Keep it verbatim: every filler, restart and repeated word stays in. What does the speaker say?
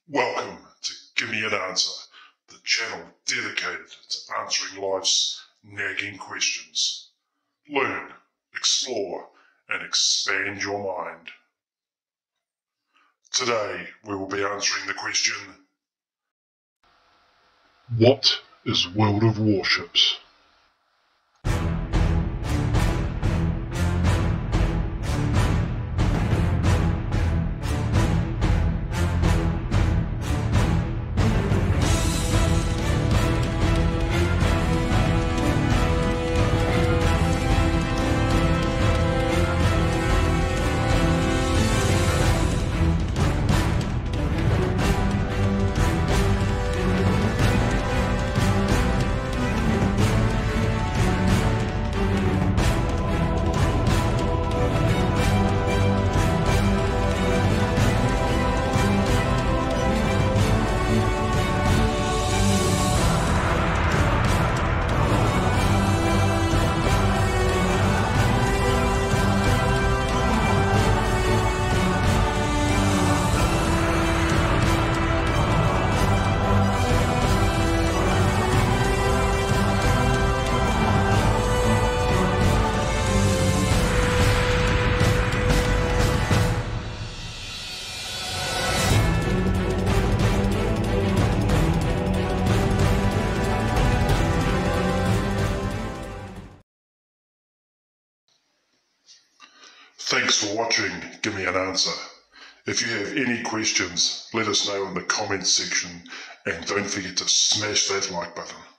Welcome to Give Me an Answer, the channel dedicated to answering life's nagging questions. Learn, explore, and expand your mind. Today we will be answering the question, what is World of Warships? Thanks for watching Give Me an Answer. If you have any questions, let us know in the comments section and don't forget to smash that like button.